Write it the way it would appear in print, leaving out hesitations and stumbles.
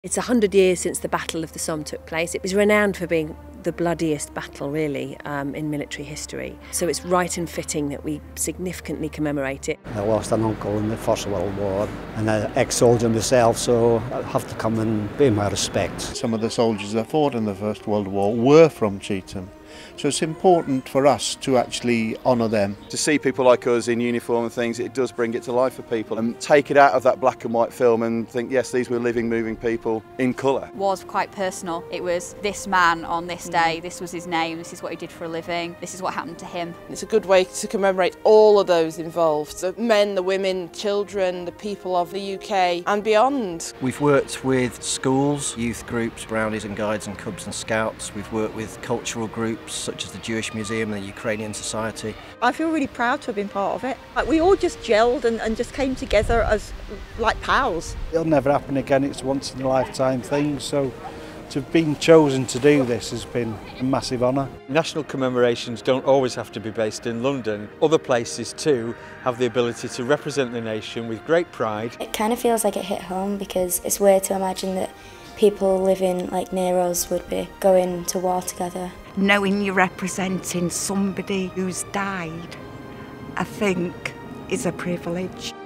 It's 100 years since the Battle of the Somme took place. It was renowned for being the bloodiest battle, really, in military history. So it's right and fitting that we significantly commemorate it. I lost an uncle in the First World War and an ex-soldier myself, so I have to come and pay my respects. Some of the soldiers that fought in the First World War were from Heaton. So it's important for us to actually honour them. To see people like us in uniform and things, it does bring it to life for people and take it out of that black and white film and think, yes, these were living, moving people in colour. It was quite personal. It was this man on this day, this was his name, this is what he did for a living, this is what happened to him. It's a good way to commemorate all of those involved, the men, the women, children, the people of the UK and beyond. We've worked with schools, youth groups, brownies and guides and cubs and scouts. We've worked with cultural groups such as the Jewish Museum and the Ukrainian Society. I feel really proud to have been part of it. We all just gelled and just came together as like pals. It'll never happen again, it's a once in a lifetime thing, so to have been chosen to do this has been a massive honour. National commemorations don't always have to be based in London. Other places too have the ability to represent the nation with great pride. It kind of feels like it hit home because it's weird to imagine that people living like near us would be going to war together. Knowing you're representing somebody who's died, I think, is a privilege.